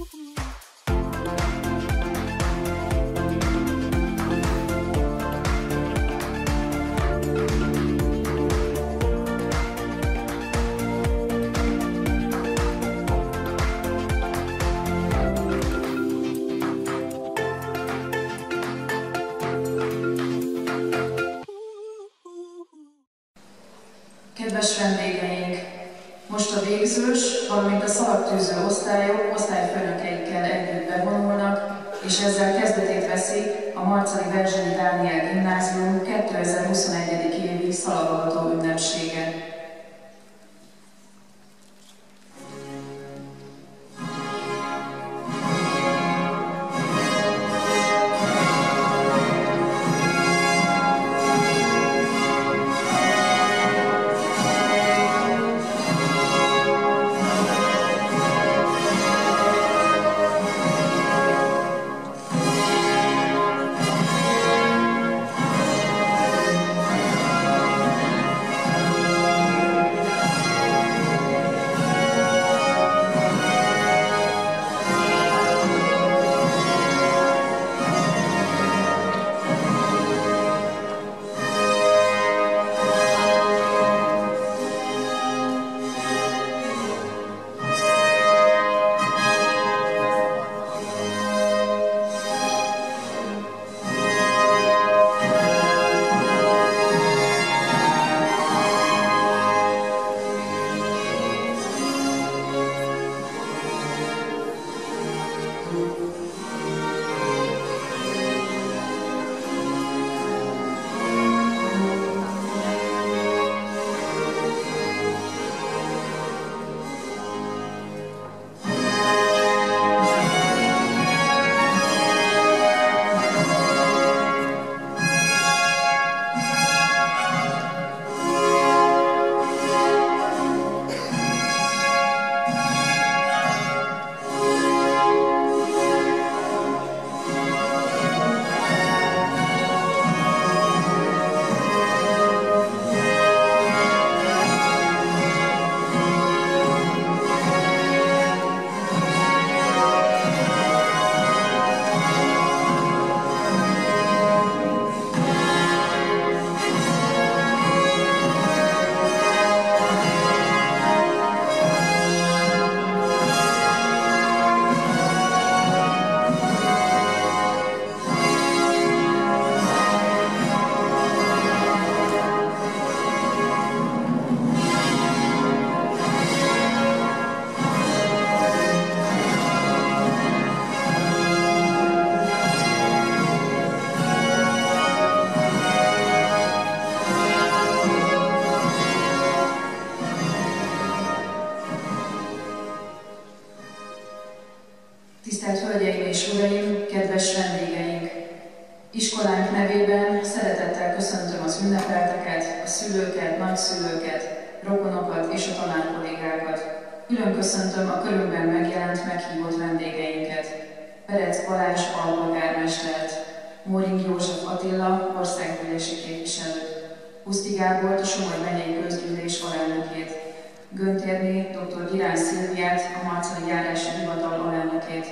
Kedves vendégeink! Most a végzős, valamint a szalagtűző osztályok osztályfőnökeikkel együtt bevonulnak, és ezzel kezdetét veszi a Marcali Berzsenyi Dániel Gimnázium 2021. évi szalagavató ünnepsége. Tisztelt Hölgyeim és Uraim, kedves vendégeink! Iskolánk nevében szeretettel köszöntöm az ünnepelteket, a szülőket, nagyszülőket, rokonokat és a tanárkollégákat. Külön köszöntöm a körünkben megjelent meghívott vendégeinket. Perec Balázs alpolgármestert, Móring József Attila országgyűlési képviselőt, Huszti Gábort, a Somogy megyei közgyűlés alelnökét, Göntérné dr. Girány Szilviát, a Marcali járási hivatal alelnökét,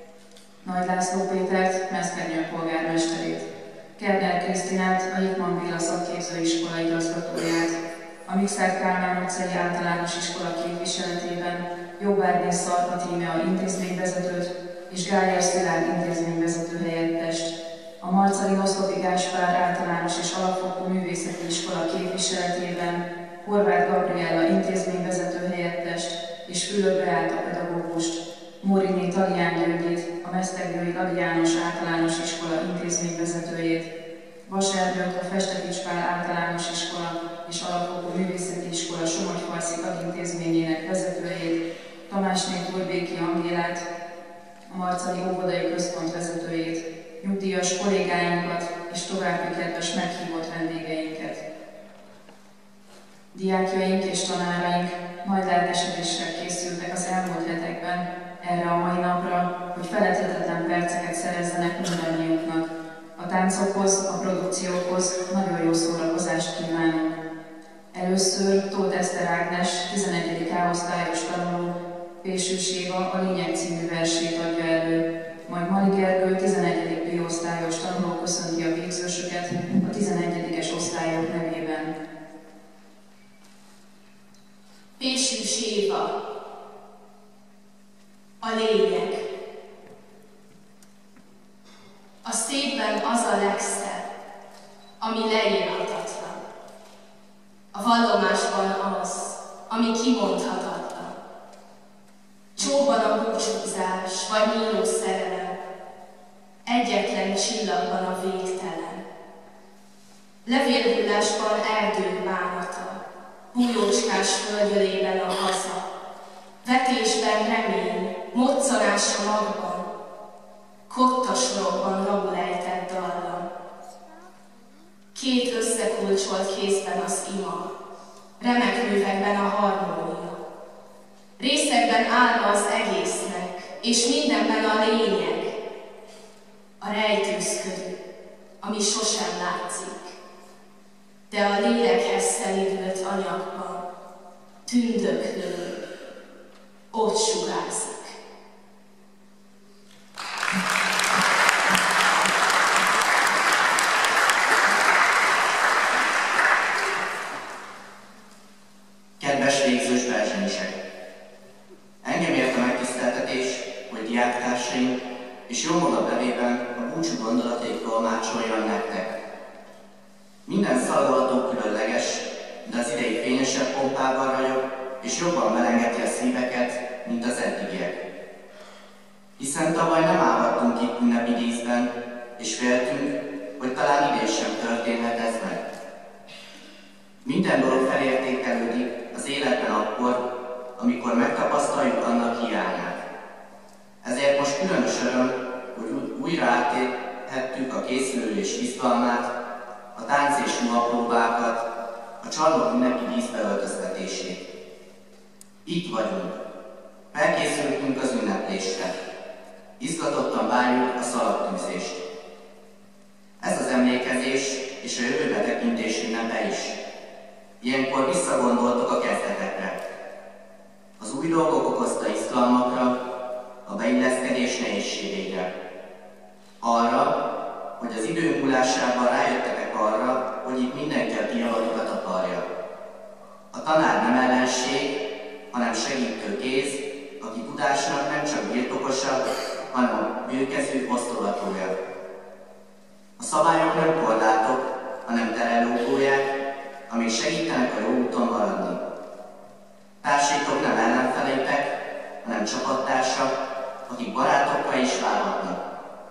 Nagy László Pétert, Meszternyő polgármesterét, Kerner Krisztinát, a Hickman Béla szakképzőiskola igazgatóját, a Mikszáth Kálmán utcai általános iskola képviseletében Jóbárné Szarpa Tímea intézményvezetőt és Gályás Szilárd intézményvezető helyettest, a Marcali Noszlopi Gáspár általános és alapfokú művészeti iskola képviseletében Horváth Gabriella intézményvezető helyettest és Fülöp Beáta pedagógust, Móriné Talián Györgyit, a Mesztegnői Ady János általános iskola intézményvezetőjét, Vas Ernőt, a Festetics Pál általános iskola és alapfokú művészeti iskola Somogyfarsi tagintézményének vezetőjét, Tamásné Turbéki Angélát, a Marcali óvodai központ vezetőjét, nyugdíjas kollégáinkat és további kedves meghívott vendégeinket. Diákjaink és tanáraink nagy lelkesedéssel készültek az elmúlt hetekben erre a mai napra, hogy feledhetetlen perceket szerezzenek mindannyiuknak. A táncokhoz, a produkciókhoz nagyon jó szórakozást kívánunk. Először Tóth Eszter Ágnes, 11. A-osztályos tanuló, Pésős Éva a Lényeg című versét adja elő, majd Mali Gergő 11. B-osztályos tanuló köszönti a végzősöket a 11-es osztályok nevében. Pésős Éva, a lényeg. A szépben az a legszebb, ami leírhatatlan. A vallomásban az, ami kimondhatatlan. Csóban a búcsúzás, vagy nyíló szerelem, egyetlen csillagban a végtelen. Levélhullásban erdő bánata, bújócskás földjölében a haza, vetésben remény, moccanás a magban, kottasorokban rabul ejtett dallam. Két összekulcsolt kézben az ima, remek művekben a harmónia. Részekben álma az egésznek, és mindenben a lényeg, a rejtőzködő, ami sosem látszik, de a lélekhez szelídült anyagban, tündöklő, ott sugárzik. Kedves végzős versenyesek! Engem ért a megtiszteltetés, hogy diáktársaim és jómagam nevében a búcsú gondolataik tolmácsoljon nektek. Minden szalagolható különleges, de az idei fényesebb pompával ragyog, és jobban melengeti a szíveket, mint az eddigiek. Hiszen tavaly nem állhattunk itt ünnepi díszben, és féltünk, hogy talán idén sem történhet ez meg. Minden dolog felértékelődik az életben akkor, amikor megtapasztaljuk annak hiányát. Ezért most különös öröm, hogy újra átélhettük a készülés izgalmát, a tánc és ruhapróbákat, a csarnok ünnepi díszbeöltöztetését. Itt vagyunk. Felkészültünk az ünneplésre. Izgatottan várjuk a szalagtűzést. Ez az emlékezés és a jövőbe tekintés ünnepe is. Ilyenkor visszagondoltok a kezdetekre. Az új dolgok okozta izgalmakra, a beilleszkedés nehézségeire. Arra, hogy az idő múlásával rájöttetek arra, hogy itt mindenki a ti javatokat akarja. A tanár nem ellenség, hanem segítő kéz, aki tudásnak nem csak birtokosa, hanem a bőkezű osztogatója. A szabályok nem korlátok, hanem terelőgólyák, amik segítenek a jó úton maradni. Társaitok nem ellenfeleitek, hanem csapattársak, akik barátokkal is válhatnak.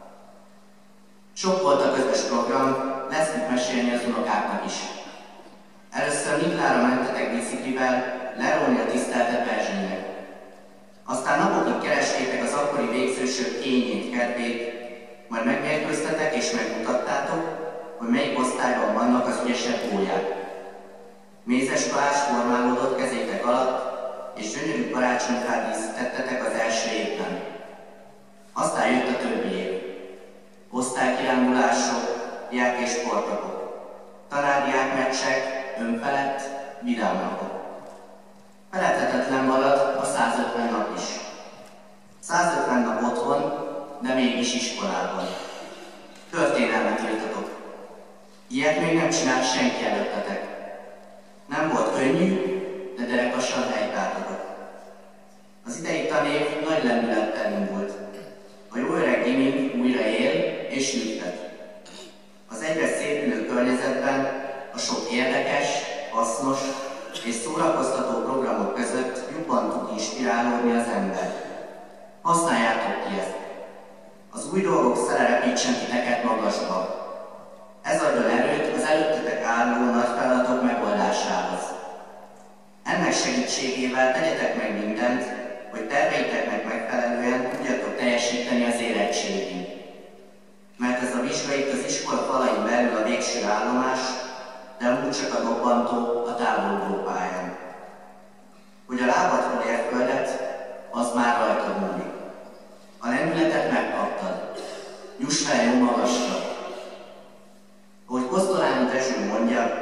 Sok volt a közös program, lesz mit mesélni az unokáknak is. Először Miklára mentetek biciklivel lerólni a tiszteltet Erzsénynek. Aztán napokig kerestétek az akkori végzősök kényét, kedvét, majd megmérkőztetek és megmutattátok, hogy melyik osztályban vannak az ügyesebb gólyák. Mézes Balázs formálódott kezétek alatt, és gyönyörű karácsonyfát díszítettetek az első évben. Aztán jött a többi év. Osztálykirándulások, diák és sportnapok, tanár-diák meccsek, önfelett, vidám napok. Feledhetetlen marad a 150 nap is. 150 nap otthon, de mégis iskolában. Történelmet írtatok. Ilyet még nem csinált senki előttetek. Nem volt könnyű, de derekasan helytáltatok. Az idei tanév nagy lendülettel indult. A jó öreg gimi újra él és lüktet. Az egyre szépülő környezetben a sok érdekes, hasznos és szórakoztató programok között jobban tud inspirálódni az ember. Használjátok ki ezt. Az új dolgok szere repítsen titeket magasba. Ez adjon erőt az előttetek álló nagy feladatok megoldásához. Ennek segítségével tegyetek meg mindent, hogy terveiteknek megfelelően tudjatok teljesíteni az érettségig. Mert ez a vizsga itt az iskola falain belül a végső állomás, de amúgy csak a dobbantó a távolgó pályán. Hogy a lábadról ér földet, az már rajtad múlik. A lendületet megkaptad. Juss fel jó magasra. Ahogy Kosztolányi Dezső mondja,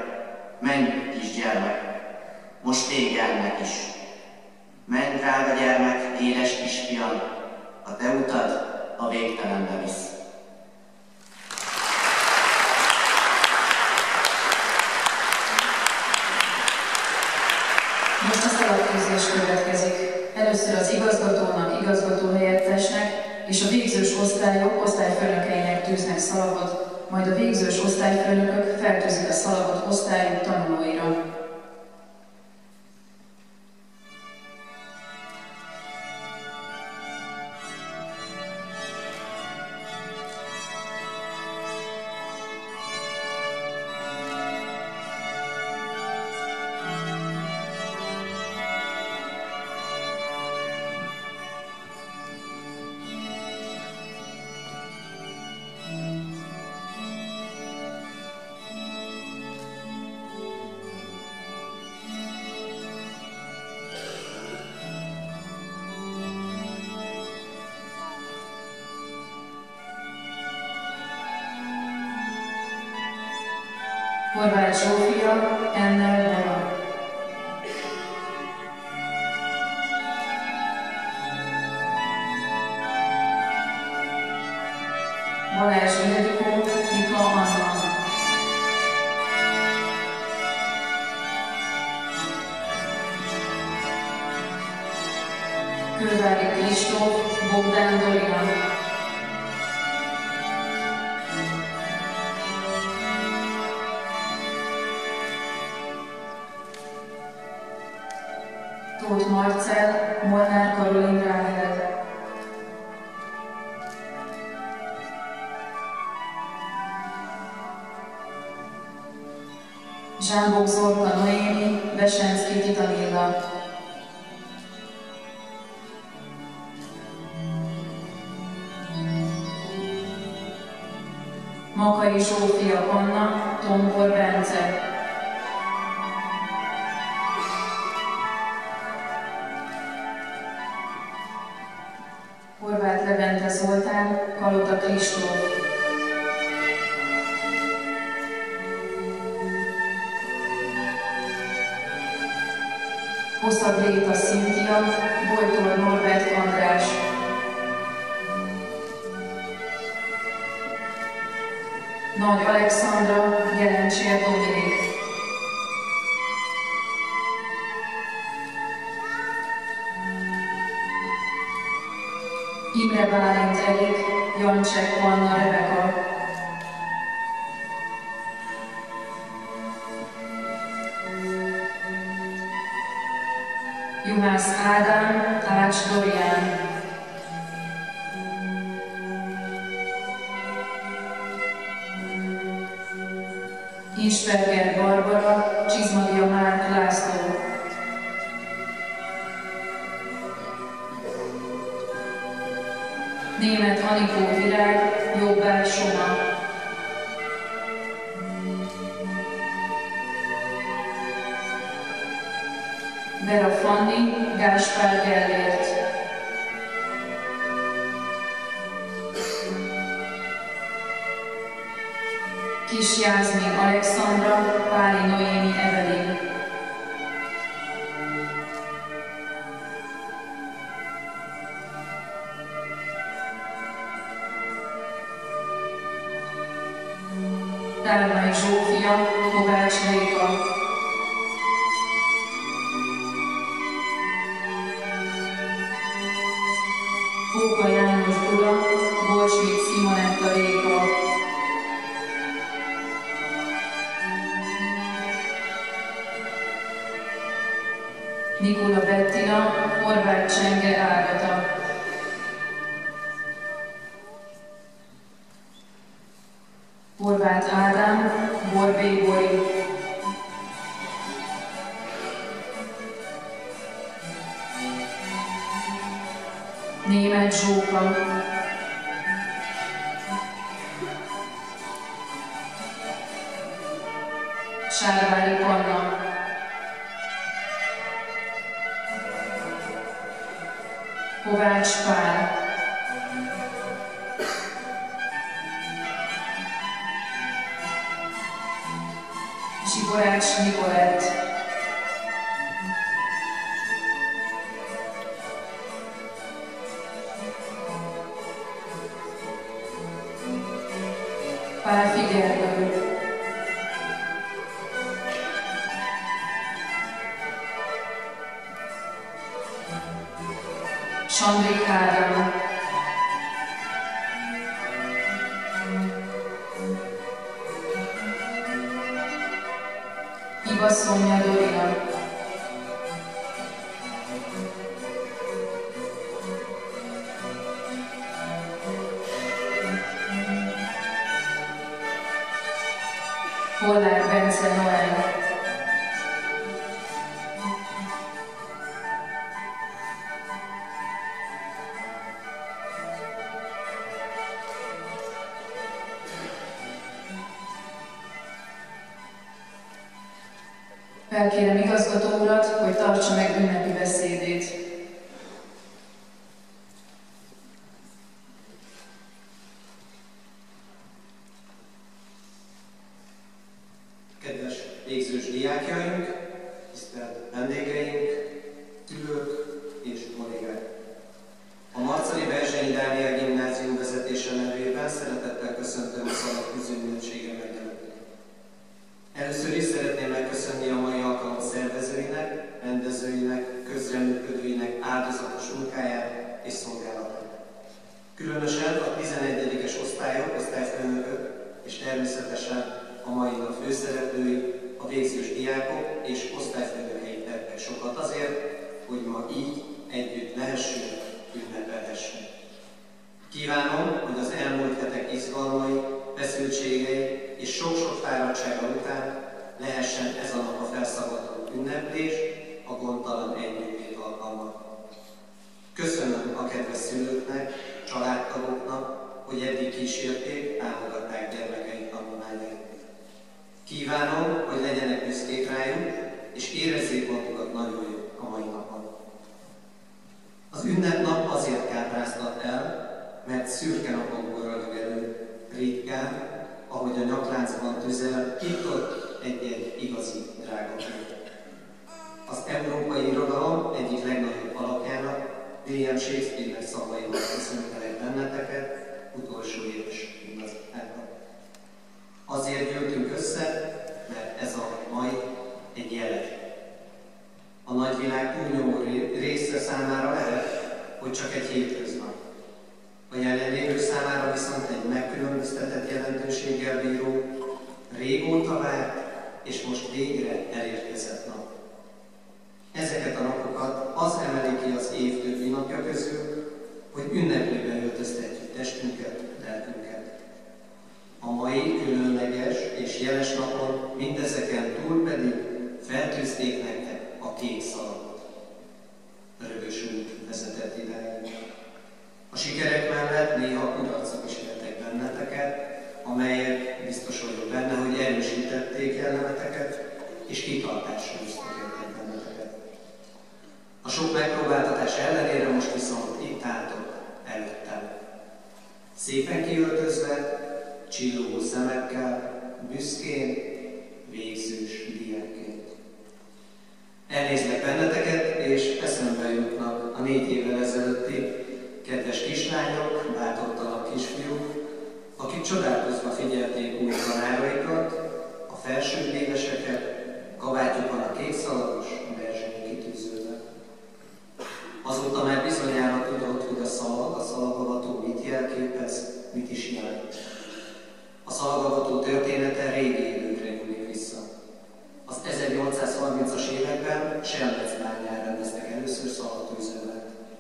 menj kisgyermek, most vége ennek is. Menj, drága gyermek, kisfiam, a te utad a végtelenbe visz. Most a szalagkőzés következik. Először az igazgatónak, igazgatóhelyettesnek és a végzős osztályok osztályfőnökeinek tűznek szalagot, majd a végzős osztályfőnökök feltűzik a szalagot osztályuk tanulóira. Horváth Zsófia, Ennel Bora. Balázs Ildikó, Ika Anna. Kővári Kristóf, Bogdán Dorina. Tóth Marcell, Molnár Karolin Ráhel. Zsámbok Zorka Noémi, Besenszki Titanilla. Makai Zsófia Anna, Tombor Bence. Horváth Levente Zoltán, Kalota Kristóf. Hosszad Réta Szintia, Bojtor Norbert András. Nagy Alexandra, Jelencsér Dominik. Imre Bálint Erik, Jancsek Anna Rebeka. Juhász Ádám, Ács Dorián. Insperger Barbara, Csizmadia Márk László. Német Anikó Virág, Jobbár Soma. Vera Fanni, Gáspár Gellért. Kis Jászmin Alexandra, Páli Noémi Evelyn. Tármai Zsófia, Kovács Réka. Póka János Gyula, Bolsvik Simonetta Réka. Nikola Bettina, Horváth Csenge Ágata. Horváth Ádám, Borbély Bori. Németh Zsóka. Sárvári Panna. Kovács Pál. Zsiborács Nikolett. Pál Figerlő, Sandrik Ádám, Iva Szonya Dorina, Hollár Bence Noel, felkérem igazgató urat, hogy tartsa meg ünnepi beszédét. Kedves végzős diákjaink, tisztelt vendégeink, ülők és kollégák! A Marcali Berzsenyi Dániel Gimnázium vezetése nevében szeretettel köszöntöm a Szalak közünnepsége megjelenítőt. Először is szeretném megköszönni a mai alkalom szervezőinek, rendezőinek, közreműködőinek áldozatos munkáját és szolgálatát. Különösen a 11-es osztályok, osztályfőnökök és természetesen a mai nap főszereplői, a végzős diákok és osztályfőnökeik tettek sokat azért, hogy ma így együtt lehessünk, ünnepelhessünk. Kívánom, hogy az elmúlt hetek izgalmai, feszültségei és sok-sok fáradtsága után lehessen ez a nap a felszabaduló ünneplés, a gondtalan együttét alkalma. Köszönöm a kedves szülőknek, családtagoknak, hogy eddig kísérték, támogatták gyermekeik tanulmányait. Kívánom, hogy legyenek büszkék rájuk, és érezzék magukat nagyon jó a mai napon. Az ünnepnap azért kápráztat el, mert szürke napokból ragyog elő, ritkán, ahogy a nyakláncban tüzel, itt-ott egy-egy igazi drága könyv. Az európai irodalom egyik legnagyobb alakjának, William Shakespeare szavaival köszöntelek benneteket, utolsó éves gimnaziákat. Azért gyűltünk össze, mert ez a mai egy jeles. A nagyvilág túlnyomó része számára lehet, hogy csak egy hétköznap. A jelenlévő számára viszont egy megkülönböztetett jelentőséggel bíró, régóta várt és most végre elérkezett nap. Ezeket a napokat az emeli ki az év többi napja közül, hogy ünneplőben öltöztetjük testünket, lelkünket. A mai különleges és jeles napon mindezeken túl pedig feltűzték nektek a kék szalagot. Rögös út vezetett idáig. A sikerek mellett néha kudarcok is értek benneteket, amelyek biztos vagyok benne, hogy erősítették jellemeteket, és kitartásra biztosították benneteket. A sok megpróbáltatás ellenére most viszont itt álltok előttem. Szépen kiöltözve, csillogó szemekkel, büszkén, végzős diákként. Elnézlek benneteket, és eszembe jutnak a 4 évvel ezelőtti kedves kislányok, bátortalan kisfiúk, akik csodálkozva figyelték új tanáraikat, a felsőbb éveseket, kabátjukon a kékszalagos Berzsenyi kitűzővel. Azóta már bizonyára tudod, hogy a szalagavató mit jelképez, mit is jelent. A szalagavató története régi időkre nyúlik vissza. Az 1830-as években Selmecbányán rendeztek először szalagtűzővel.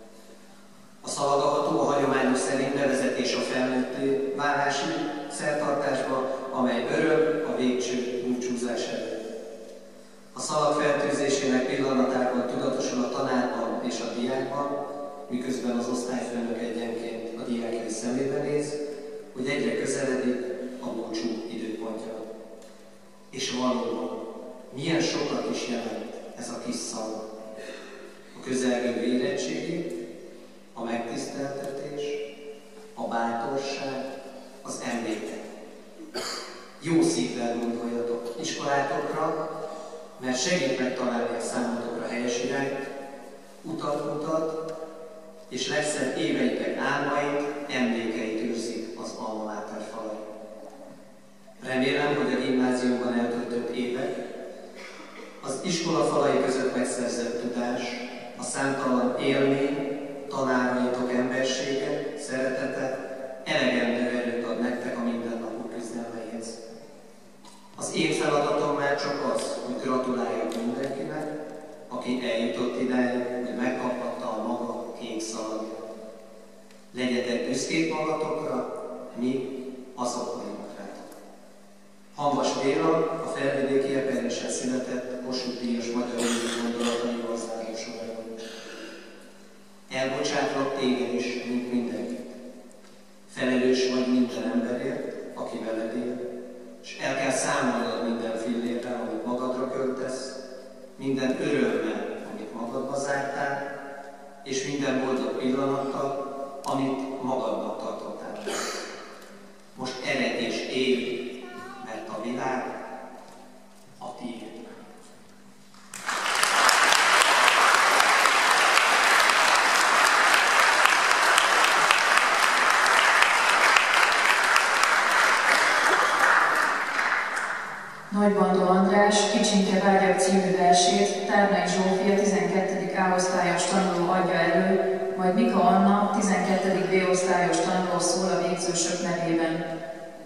A szalagavató a hagyományok szerint bevezetés a felnőtté válási szertartásba, amely öröm a végső búcsúzás előtt. A szalag feltűzésének pillanatában tudatosul a tanárban és a diákban, miközben az osztályfőnök egyenként a diákjai szemébe néz, hogy egyre közeledik a búcsú időpontja. És valóban, milyen sokat is jelent ez a kis szalag. A közelgő érettségi, a megtiszteltetés, a bátorság, az emlékek. Jó szívvel gondoljatok iskolátokra, mert segít megtalálni a számotokra helyes irányt, utat mutat, és legszebb éveitek álmait, emlékeit őrzik az Alma Mater falai. számtalan élmény, tanáraitok embersége, szeretete elegendő erőt ad nektek a mindennapok küzdelmeihez. Az én feladatom már csak az, hogy gratuláljak mindenkinek, aki eljutott idáig, hogy megkaphatta a maga kék szalagját. Legyetek büszkék magatokra, mi azok vagyunk rátok. Hamvas Béla, a felvidéki Eperjesen született Kossuth Díjas magyar író gondolataival záró sorában. Elbocsátlak téged is, mint mindenkit. Felelős vagy minden emberért, aki veled él, és el kell számolnod minden fillérrel, amit magadra költesz, minden örömmel, amit magadba zártál, és minden boldog pillanattal, amit magadnak tartottál. Most eredj és élj, mert a világ a tiéd. Nagybandó András Kicsinke vágyak című versét Tárnai Zsófia 12. A-osztályos tanuló adja elő, majd Mika Anna 12. B-osztályos tanuló szól a végzősök nevében.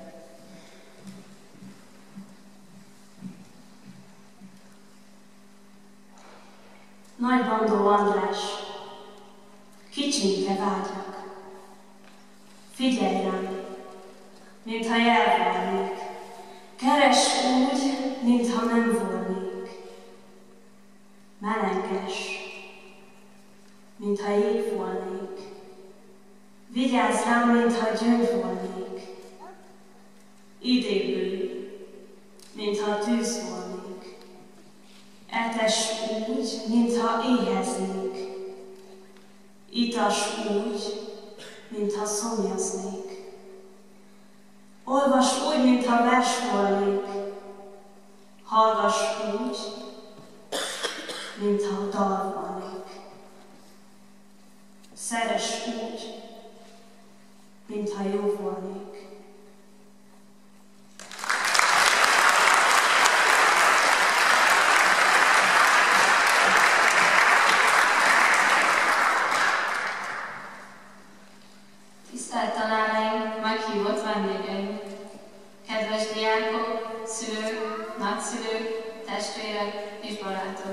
Nagybandó András, Kicsinke vágyak, figyelj rám, mintha elvárnék. Keres úgy, mintha nem volnék. Melenges, mintha jég volnék. Vigyázz rám, mintha gyöngy volnék. Idégből, mintha tűz volnék. Etes úgy, mintha éheznék. Itas úgy, mintha szomjaznék. Olvas úgy, mintha vers volnék. Hallgass úgy, mintha dal volnék. Szeress úgy, mintha jó volnék. Tisztelt tanáraink, meghívott vendégeink, kedves diákok, szülők, nagyszülők, testvérek és barátok!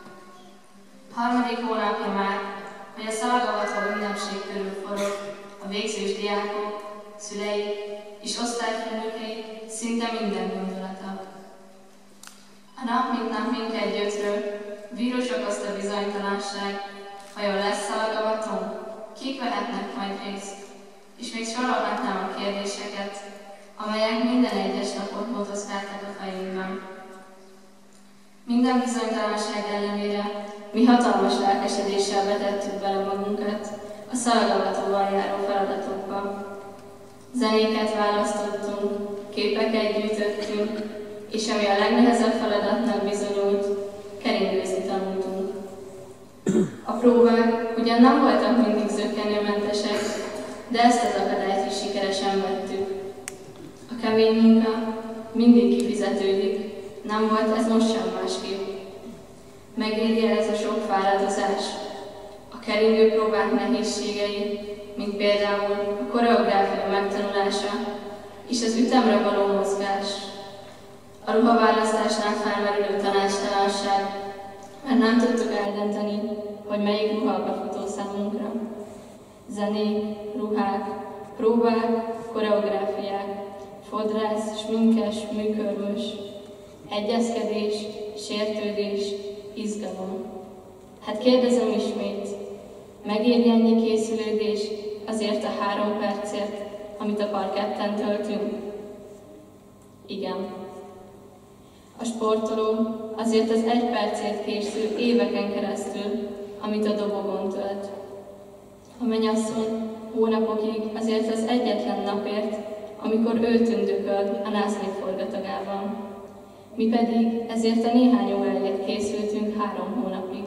Harmadik hónapja már, hogy a szalagavató ünnepség körül forog a végzős diákok, szülei és osztályfőnökei szinte minden gondolata. A nap mint nap minket gyötről, vírus okozta bizonytalanság, vajon lesz szalagavaton, kik vehetnek majd részt, és még sorolhatnám a kérdéseket, amelyek minden egyes napot motozkáltak a fejünkben. Minden bizonytalanság ellenére mi hatalmas lelkesedéssel vetettük bele magunkat a szalagavatóval járó feladatokba. Zenéket választottunk, képeket gyűjtöttünk, és ami a legnehezebb feladatnak bizonyult, keringőzni tanultunk. A próbák ugyan nem voltak mindig zökkenőmentesek, de ezt az akadályt is sikeresen vettük. A kemény munka mindig kifizetődik, nem volt ez most sem másképp. Megéri ez a sok fáradozás, a keringő próbák nehézségei, mint például a koreográfia megtanulása és az ütemre való mozgás. A ruhaválasztásnál felmerülő tanácstalanság, mert nem tudtuk eldönteni, hogy melyik ruha a befutó számunkra. Zenék, ruhák, próbák, koreográfiák, fodrász, sminkes, műkörmös, egyezkedés, sértődés, izgalom. Hát kérdezem ismét, megéri ennyi készülődés azért a 3 percért, amit a parketten töltünk? Igen. A sportoló azért az 1 percért készül éveken keresztül, amit a dobogon tölt. A mennyasszony hónapokig azért az egyetlen napért, amikor ő tündököl a násznék forgatagában. Mi pedig ezért a néhány óráért készültünk 3 hónapig.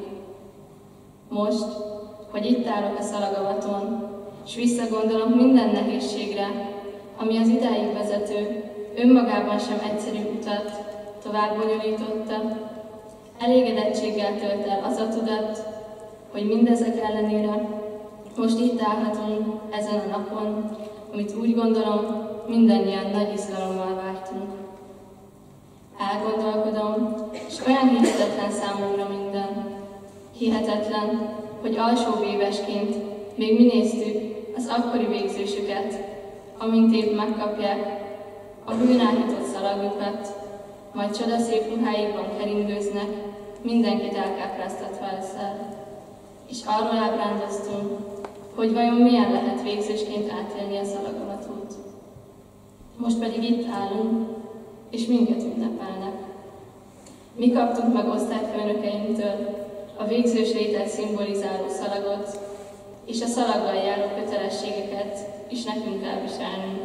Most, hogy itt állok a szalagavaton, s visszagondolom minden nehézségre, ami az idáig vezető, önmagában sem egyszerű utat tovább bonyolította, elégedettséggel tölt el az a tudat, hogy mindezek ellenére most itt állhatunk ezen a napon, amit úgy gondolom, mindannyian nagy izgalommal vártunk. Elgondolkodom, és olyan hihetetlen számomra minden. Hihetetlen, hogy alsóvévesként még mi néztük az akkori végzősüket, amint épp megkapják a hőn áhított szalagjukat, majd csodaszép ruháikban keringőznek, mindenkit elkápráztatva elszel. És arról ábrándoztunk, hogy vajon milyen lehet végzősként átélni a szalagavatót. Most pedig itt állunk, és minket ünnepelnek. Mi kaptunk meg osztályfőnökeinktől a végzős létet szimbolizáló szalagot, és a szalaggal járó kötelességeket is nekünk kell viselnünk.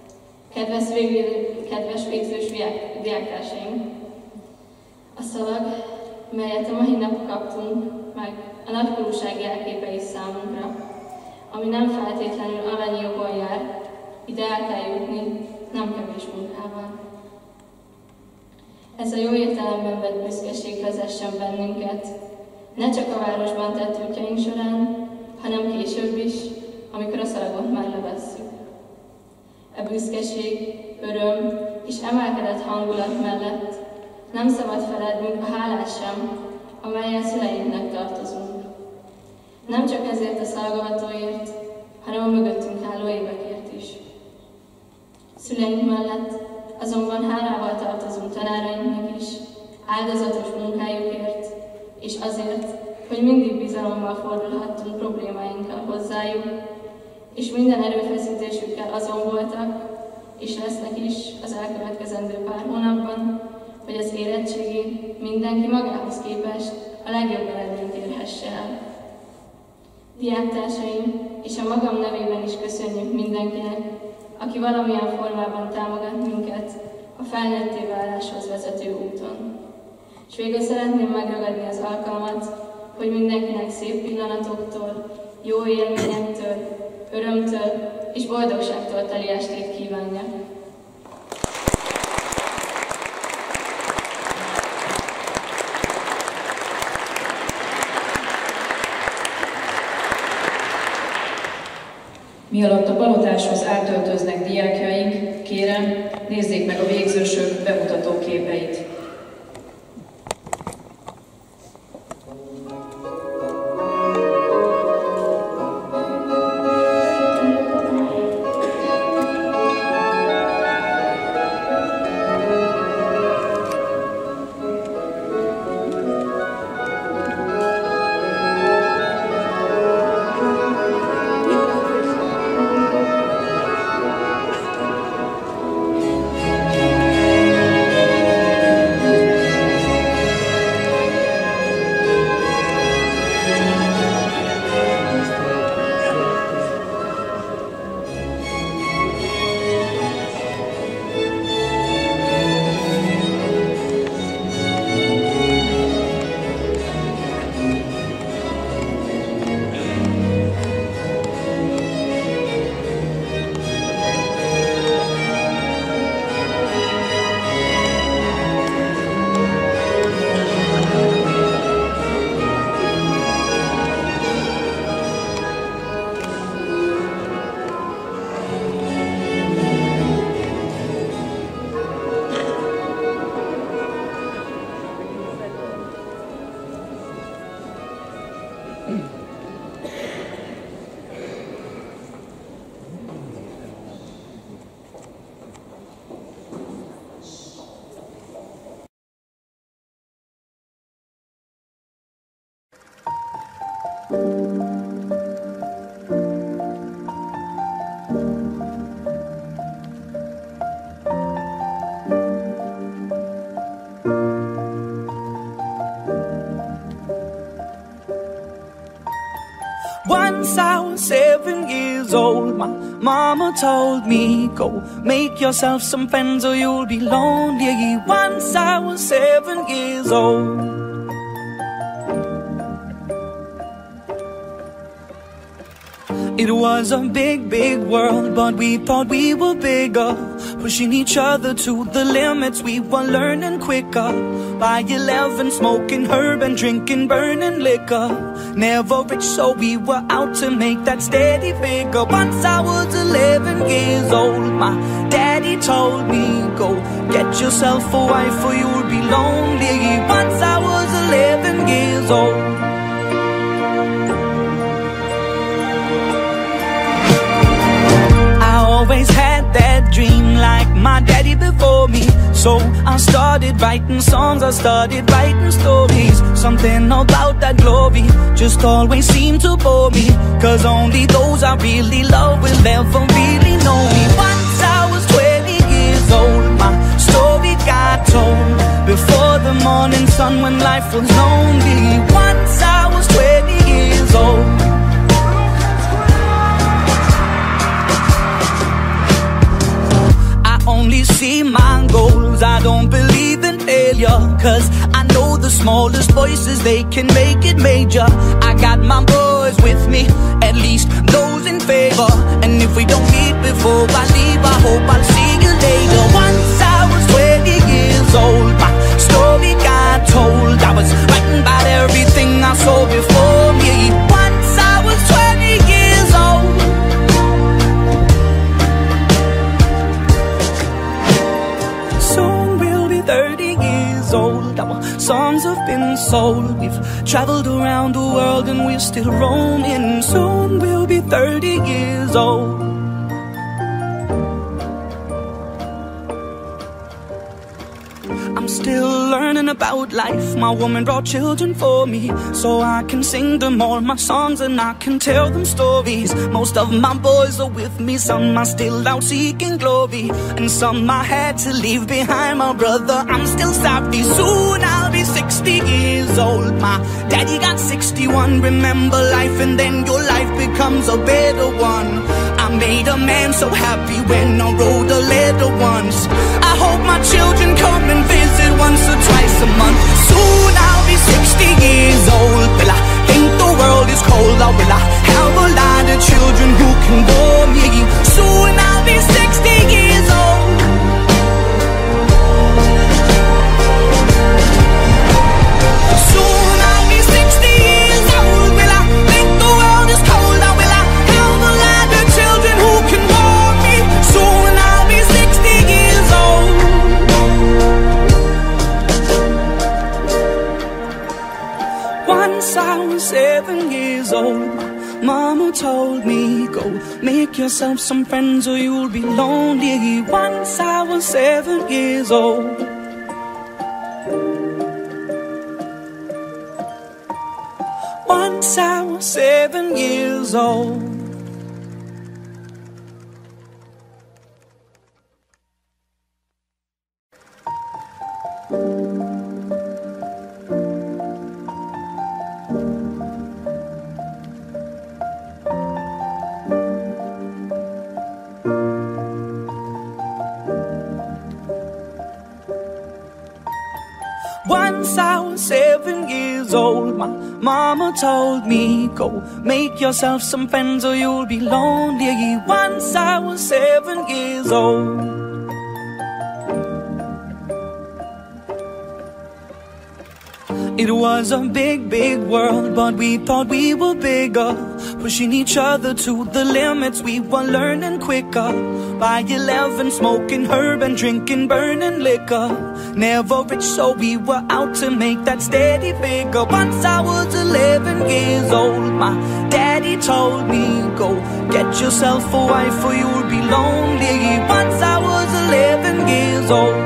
Kedves végzős diáktársaim! A szalag, melyet a mai nap kaptunk meg, a nagykorúság jelképe is számunkra, ami nem feltétlenül alanyi jogon jár, ide el kell jutni, nem kevés munkával. Ez a jó értelemben vett büszkeség vezessen bennünket, ne csak a városban tett útjaink során, hanem később is, amikor a szalagot már levesszük. A büszkeség, öröm és emelkedett hangulat mellett nem szabad felednünk a hálát sem, amellyel szüleinknek tartozunk. Nem csak ezért a szalagavatóért, hanem a mögöttünk álló évekért is. Szüleink mellett azonban hálával tartozunk tanárainknak is, áldozatos munkájukért, és azért, hogy mindig bizalommal fordulhattunk problémáinkkal hozzájuk, és minden erőfeszítésükkel azon voltak, és lesznek is az elkövetkezendő pár hónapban, hogy az érettségén mindenki magához képest a legjobb eredményt érhesse el. Diáktársaim, és a magam nevében is köszönjük mindenkinek, aki valamilyen formában támogat minket a felnőtté váláshoz vezető úton. És végül szeretném megragadni az alkalmat, hogy mindenkinek szép pillanatoktól, jó élményektől, örömtől és boldogságtól teli estét kívánjak. Mielőtt a palotáshoz átöltöznek diákjaink, kérem, nézzék meg a végzősök bemutató képeit. Once I was 7 years old, my mama told me, go make yourself some friends or you'll be lonely. Once I was 7 years old. It was a big, big world, but we thought we were bigger, pushing each other to the limits. We were learning quicker. By 11, smoking herb and drinking burning liquor. Never rich, so we were out to make that steady figure. Once I was 11 years old, my daddy told me, go get yourself a wife or you'll be lonely. Once I was 11 years old. Always had that dream like my daddy before me. So I started writing songs, I started writing stories. Something about that glory just always seemed to bore me, 'cause only those I really love will ever really know me. Once I was 20 years old, my story got told before the morning sun when life was lonely. Once I was 20 years old. Only see my goals, I don't believe in failure, 'cause I know the smallest voices, they can make it major. I got my boys with me, at least those in favor. And if we don't meet before I leave, I hope I'll see you later. Once I was 20 years old, my story got told. I was writing about everything I saw before me. Once I was 20 years old. Soon we'll be 30 years old. Our songs have been sold. We've traveled around the world and we're still roaming. Soon we'll be 30 years old. I'm still learning about life. My woman brought children for me, so I can sing them all my songs and I can tell them stories. Most of my boys are with me, some are still out seeking glory, and some I had to leave behind. My brother, I'm still sorry. Soon I'll be 60 years old. My daddy got 61. Remember life and then your life becomes a better one. I made a man so happy when I wrote a letter once. I hope my children come and visit once or twice a month. Soon I'll be 60 years old. Will I think the world is cold, or will I have a lot of children who can bore me? Soon I'll be 60 years old. Soon I'll be 60 years old. Will I think the world is cold, or will I have a lot of children who can bore me? Soon I'll be 60 years old. Once I was 7 years old, Mama told me, go make yourself some friends or you'll be lonely. Once I was 7 years old. Once I was 7 years old. Once I was 7 years old, my mama told me, go make yourself some friends or you'll be lonely. Once I was 7 years old. It was a big, big world, but we thought we were bigger, pushing each other to the limits. We were learning quicker. By 11, smoking herb and drinking burning liquor. Never rich, so we were out to make that steady figure. Once I was 11 years old, my daddy told me, go get yourself a wife or you'll be lonely. Once I was 11 years old.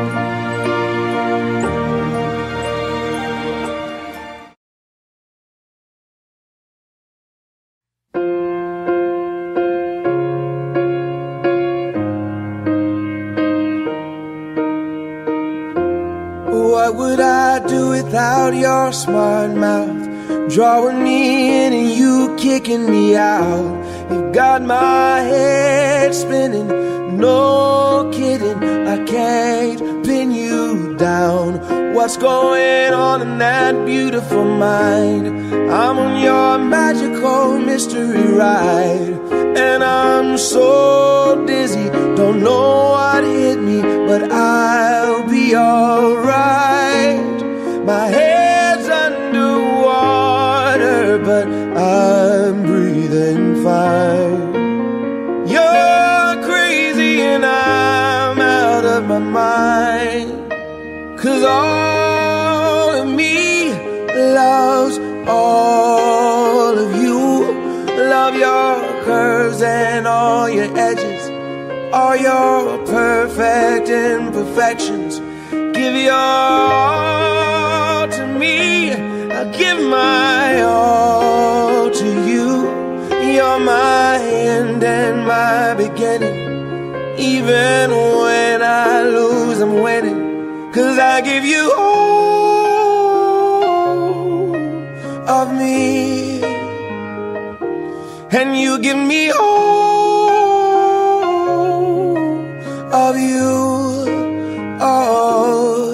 What would I do without your smart mouth? Drawing me in and you kicking me out. You've got my head spinning, no kidding. I can't pin you down. What's going on in that beautiful mind? I'm on your magical mystery ride. and I'm so dizzy, don't know what hit me, but I'll be alright. My head's underwater, but I'm breathing fine. You're crazy and I'm out of my mind, 'cause all of me loves all of you. Love your curves and all your edges, all your perfect imperfections. Give your all to me, I'll give my all to you. You're my end and my beginning. Even when I lose, I'm winning, 'cause I give you all of me, and you give me all of you. Oh,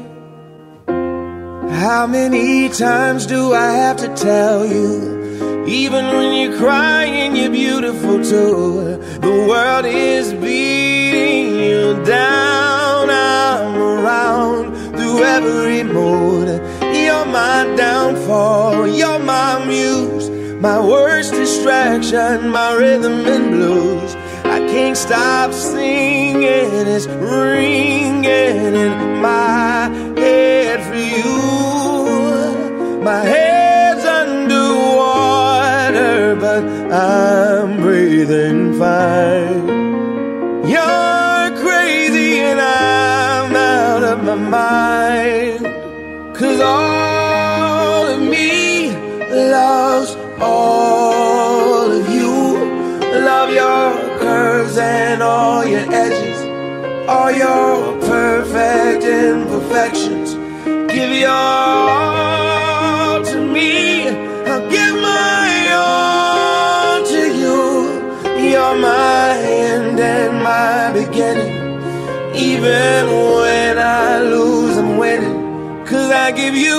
how many times do I have to tell you, even when you're crying, you're beautiful too. The world is beating you down, I'm around through every mood. You're my downfall, you're my muse, my worst distraction, my rhythm and blues. I can't stop singing, it's ringing in my head for you. My head's underwater, but I'm breathing fine. You're crazy and I'm out of my mind, 'cause all of me loves all of you. Love your curves and all your edges, all your perfect imperfections. Give your all to me, I'll give my all to you. You're my end and my beginning. Even when I lose, I'm winning, 'cause I give you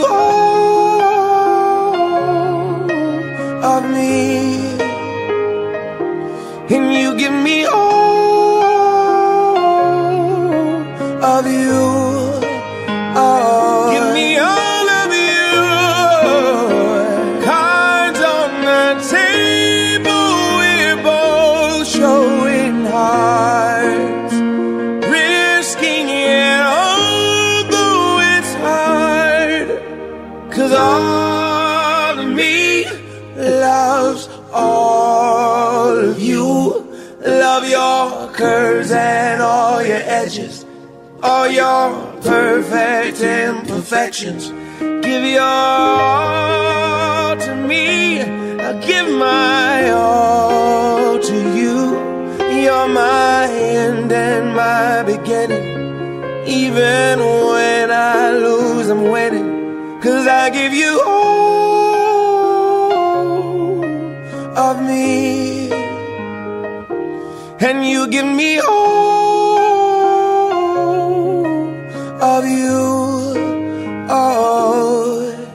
all of me, and you give me all of you. Oh, give me all of you. Cards on the table, we're both showing hearts, risking it although it's hard, 'cause all of me loves all of you. Love your curves and all your edges, all your perfect imperfections. Give your all to me, I'll give my all to you. You're my end and my beginning. Even when I lose, I'm winning, 'cause I give you all of me, and you give me all of you. Oh,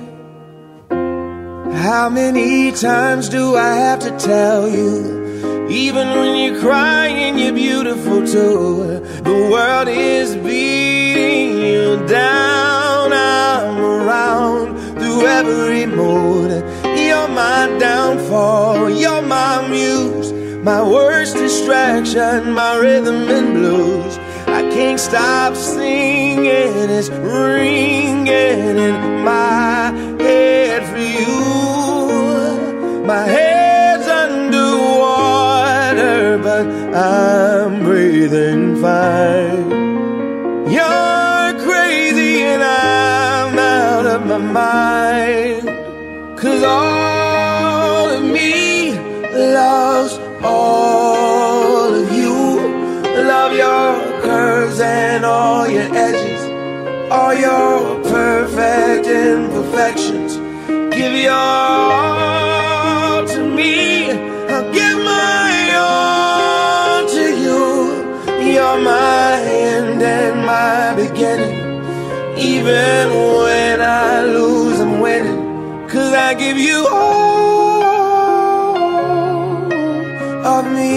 how many times do I have to tell you, even when you're crying, you're beautiful too. The world is beating you down, I'm around through every mood. You're my downfall, you're my muse, my worst distraction, my rhythm and blues. I can't stop singing, it's ringing in my head for you. My head's underwater, but I'm breathing fine. You're crazy and I'm out of my mind, 'cause all of me loves all of you. Love your curves and all your edges, all your perfect imperfections. Give your all to me, I'll give my all to you. You're my end and my beginning. Even when I lose, I'm winning, 'cause I give you all of me,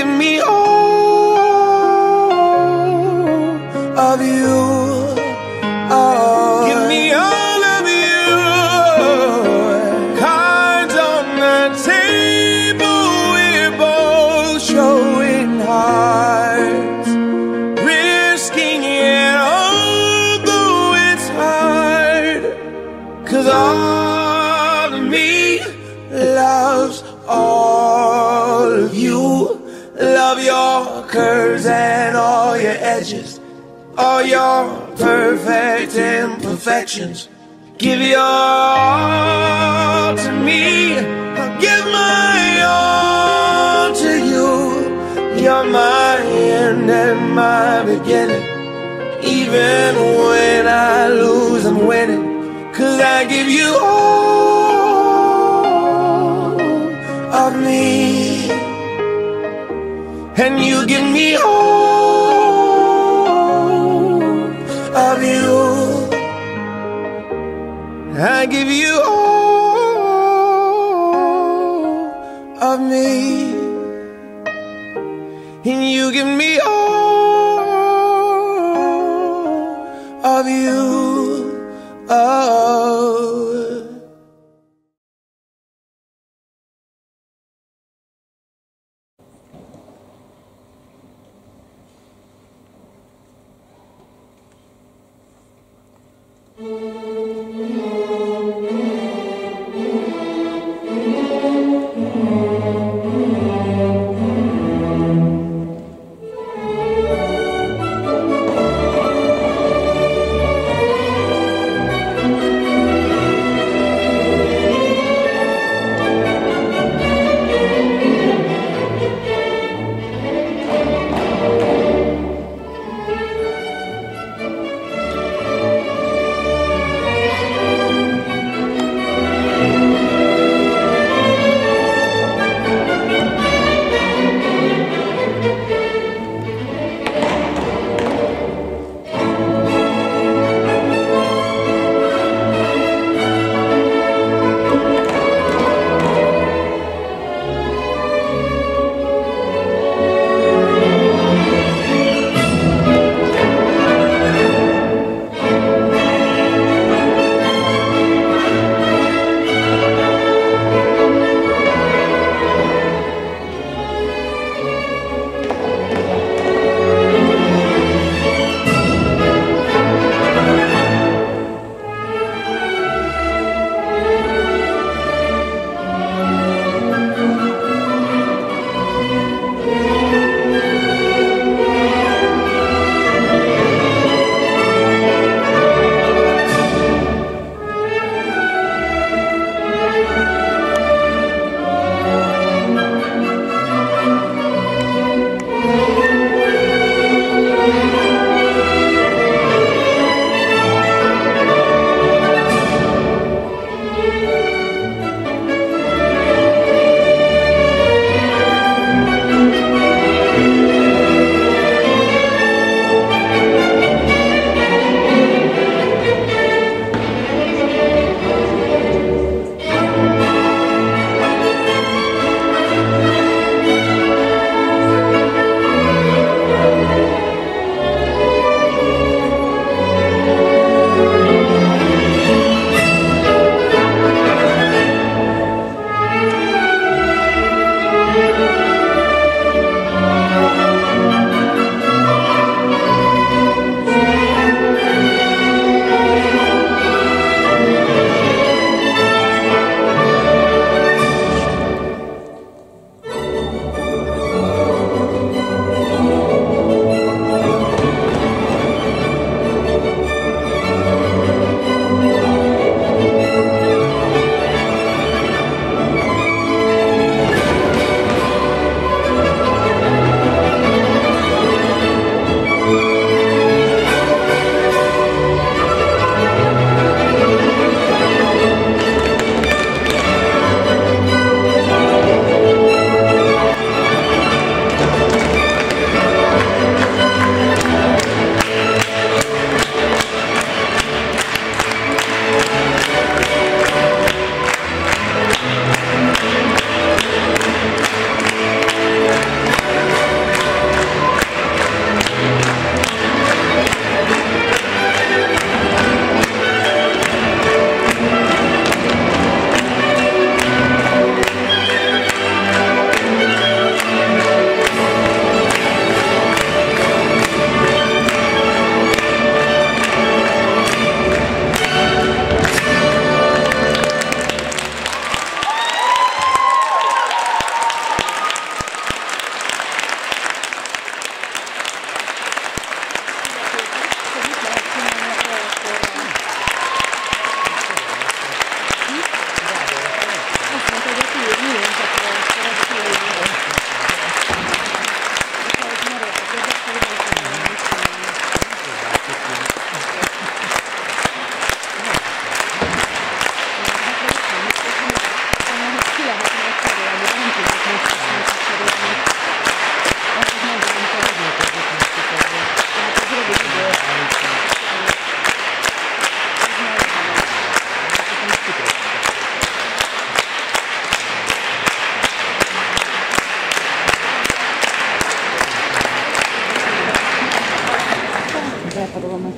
give me all of you. Oh, give me all of you. Cards on the table, we're both showing hearts, risking it although it's hard. 'Cause all of me loves all of you. Love your curves and all your edges, all your perfect imperfections. Give your all to me, I'll give my all to you. You're my end and my beginning. Even when I lose, I'm winning. 'Cause I give you all of me, and you give me all of you. I give you all of me, and you give me all of you. Oh.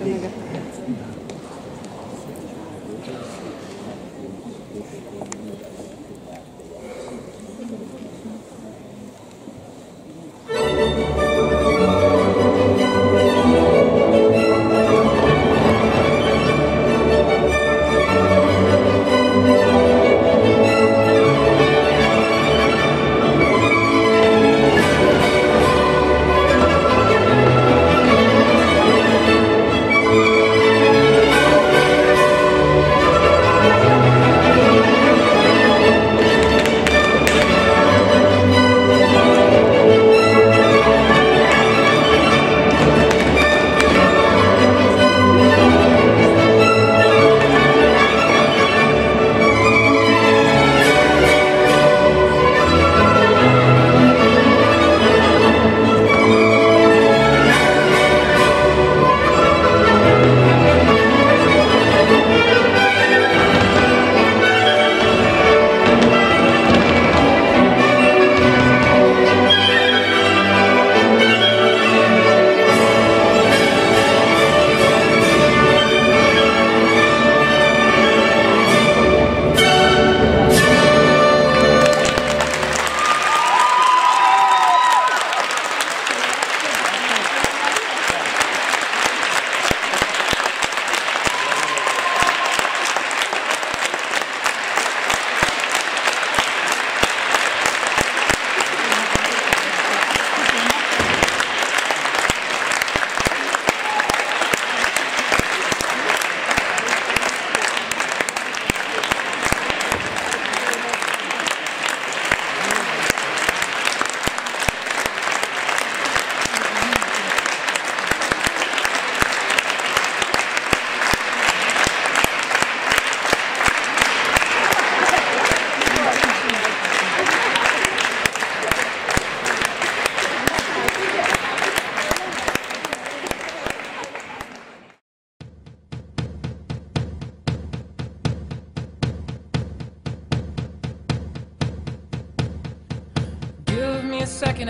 a second,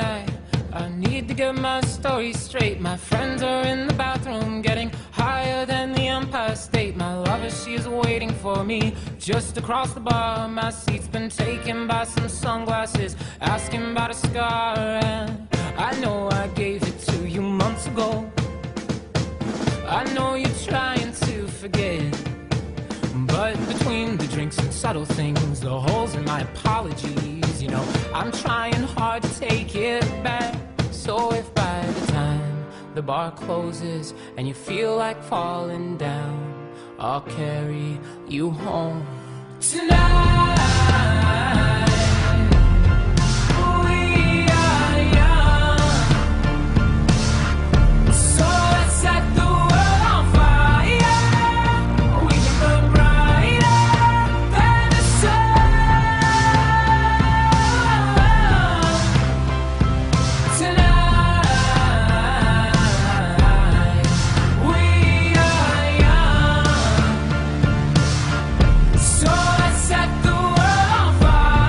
I need to get my story straight. My friends are in the bathroom getting higher than the Empire State. My lover, she is waiting for me just across the bar. My seat's been taken by some sunglasses, asking about a scar. And I know I gave it to you months ago. I know you're trying to forget, but between the drinks and subtle things, the holes in my apologies, you know, I'm trying hard to take it back. So if by the time the bar closes and you feel like falling down, I'll carry you home tonight. Fire.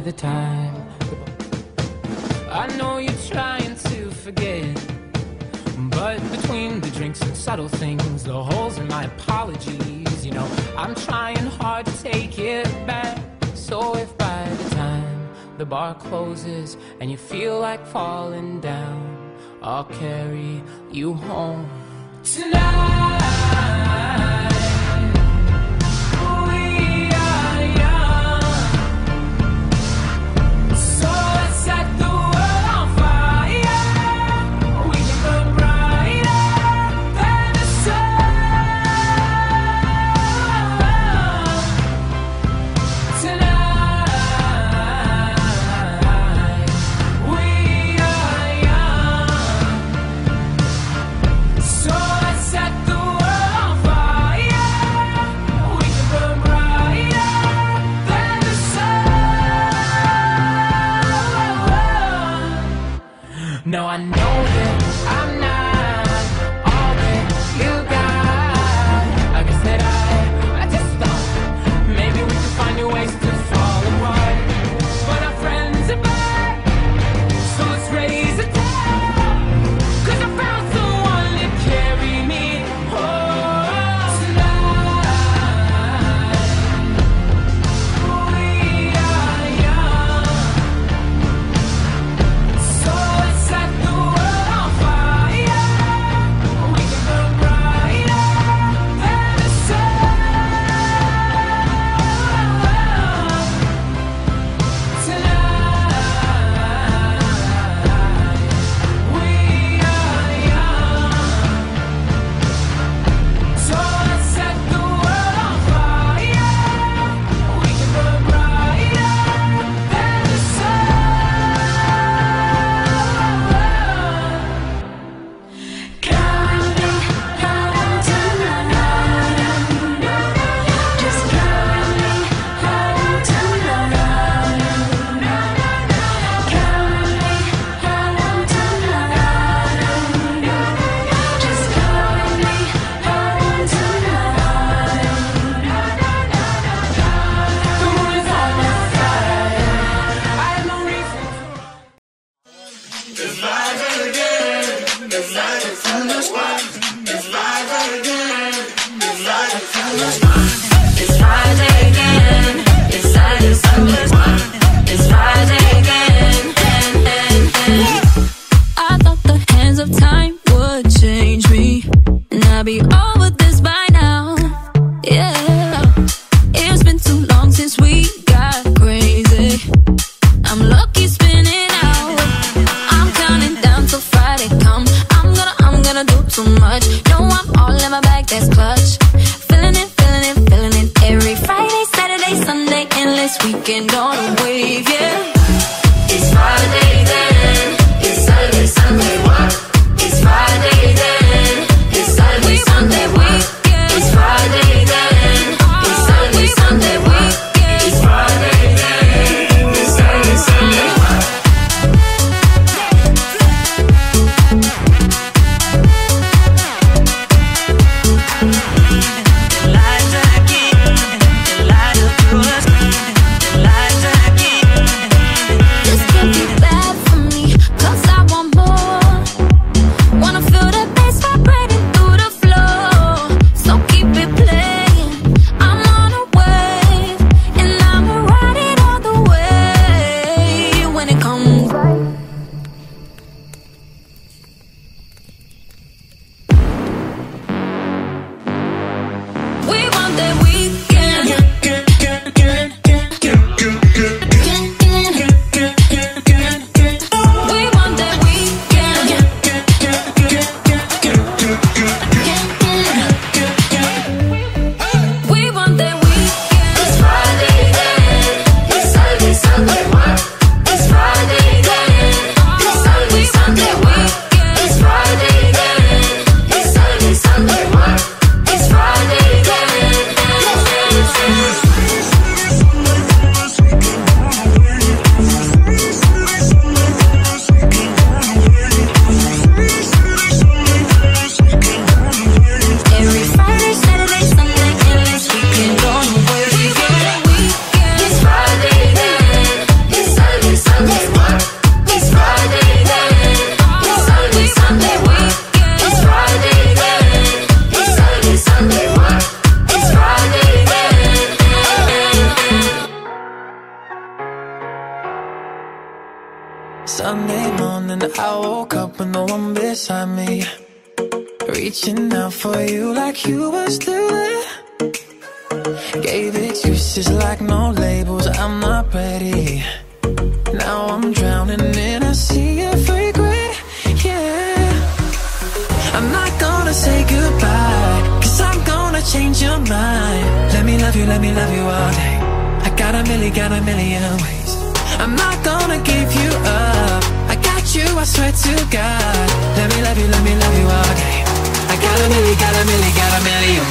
the time. I know you're trying to forget, but between the drinks and subtle things, the holes in my apologies, you know, I'm trying hard to take it back. So if by the time the bar closes and you feel like falling down, I'll carry you home tonight. No, I know that I'm not all that you got. I guess that I just thought maybe we could find new ways to fall apart. But our friends are back, so let's raise a toast. 'Cause I found someone to carry me home tonight. We are young, so let's set the world on fire. We can burn brighter than the sun tonight. We are young, so let's set the world on fire. We can burn brighter than the sun. Count me home tonight. Just count me home tonight. Count me home tonight. Just count me home tonight. The moon is on my side. I have no reason to run. It's Friday again. It's Saturday, Sunday. It's Friday again. I thought the hands of time would change me, and I'd be over this by now. Yeah, it's been too long since we got crazy. I'm lucky spinning out. I'm counting down till Friday come. I'm gonna do too much. No, I'm all in my bag, that's clutch. Feeling it, feeling it, feeling it. Every Friday, Saturday, Sunday, endless weekend on a wave, yeah. It's Friday then. It's Saturday, Sunday, what? It's Friday then. It's Saturday, Sunday, what? It's Friday then. It's Saturday, Sunday, what? It's Friday then. It's Saturday, Sunday, what? Elijah, Sunday morning, I woke up with no one beside me, reaching out for you like you were still there. Gave excuses like no labels, I'm not ready. Now I'm drowning in a sea of regret, yeah. I'm not gonna say goodbye, 'cause I'm gonna change your mind. Let me love you all day. I got a million ways. I'm not gonna give you up, I got you, I swear to God. Let me love you all day. I got a million ways. Got a million.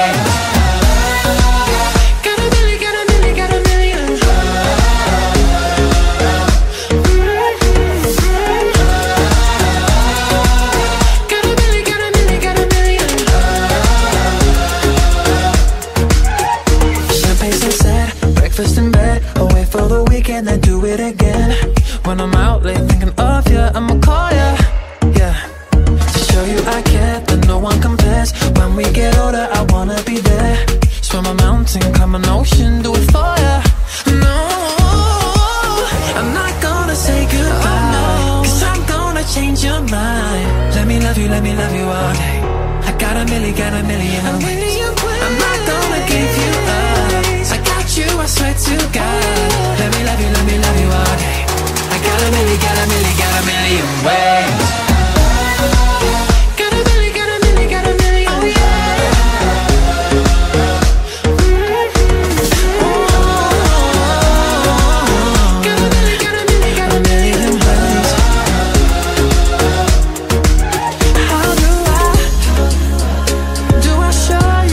Champagne sunset, breakfast in bed, away for the weekend, then do it again. When I'm out late thinking of you, I'ma call ya, yeah. To show you I care, that no one compares. When we get older, I wanna be there. Swim a mountain, climb an ocean, do it for ya. No, I'm not gonna say goodbye, 'cause I'm gonna change your mind. Let me love you all day. I got a million ways. I'm not gonna give you up, I got you, I swear to God. Let me love you all day. I got a million ways. Show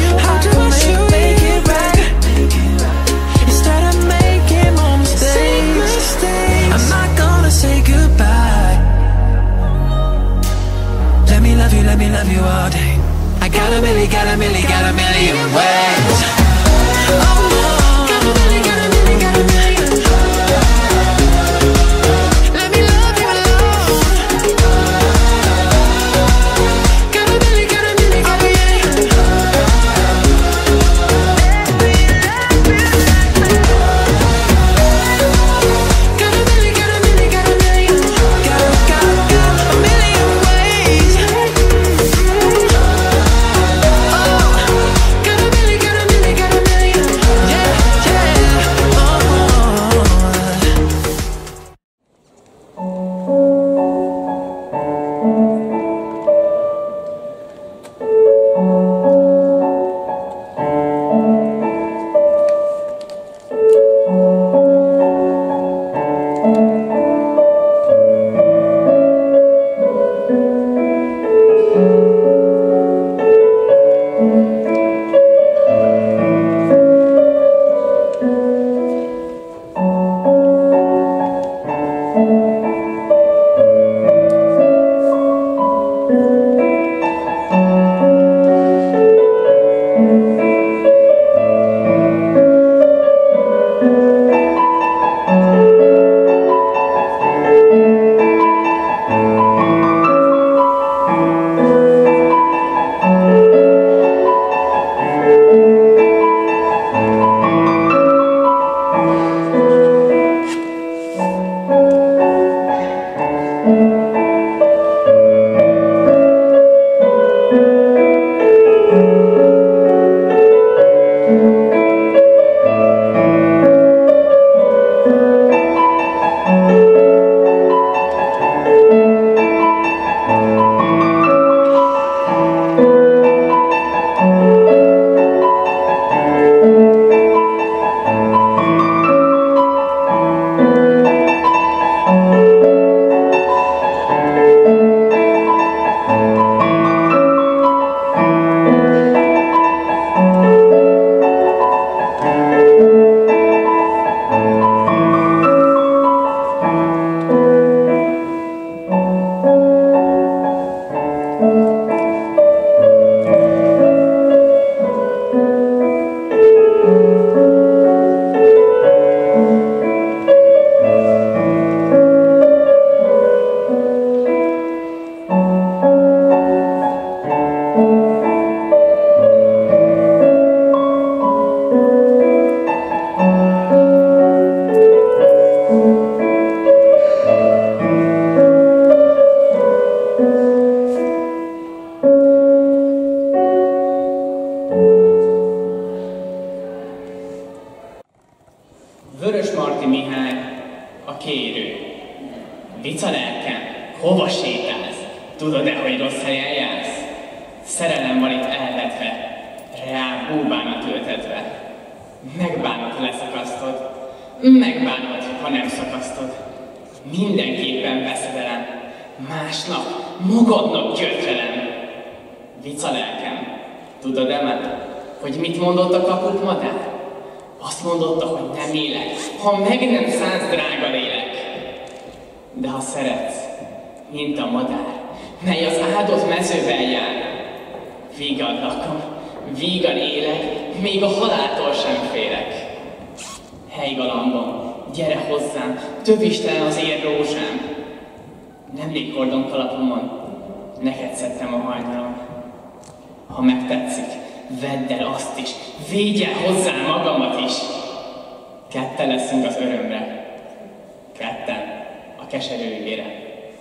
Vörösmarty Mihály, a kérő. Vica lelkem, hova sétálsz? Tudod-e, hogy rossz helyen jársz? Szerelem van itt elvetve, reál búbának ültetve. Megbánod, ha leszakasztod, megbánod, ha nem szakasztod. Mindenképpen veszedelem, másnap magadnak gyötrelem. Vica lelkem, tudod-e már, hogy mit mondott a kaput madár? Azt mondotta, hogy nem élek, ha meg nem szánsz drága lélek. De ha szeretsz, mint a madár, mely az áldott mezővel jár, vígan lakom, vígan élek, még a haláltól sem félek. Hely galambom, gyere hozzám, több istelen az én rózsám. Nemrég kordon kalapomon, neked szedtem a hajnalom. Ha megtetszik, vedd el azt is, védj el hozzám magamat is. Ketten leszünk az örömre, ketten a keserű ígére.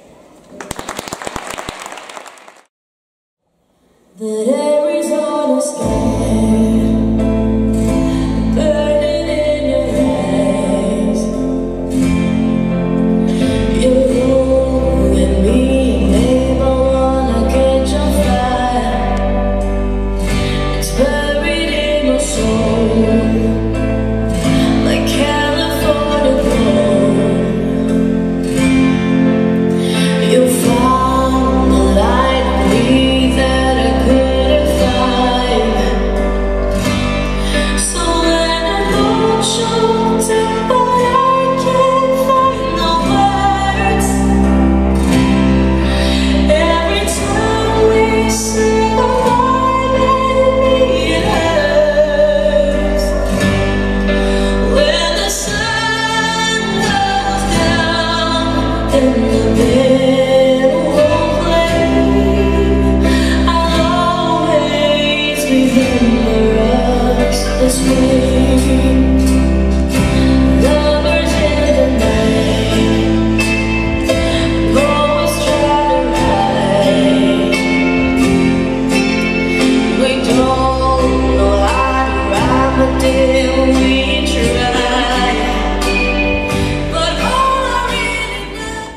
That Arizona sky burning in your eyes. You're holding me, babe, I wanna catch a fire. It's buried in my soul, like California gold. You found the light in me that I couldn't find. So when emotions take, but I can't find the words. Every time we say goodbye, baby, it hurts. When the sun goes down and the bed won't play, I'll always remember us this way. Lovers in the night, poets try to write. We don't know how to rhyme, but then we try. But all I really know.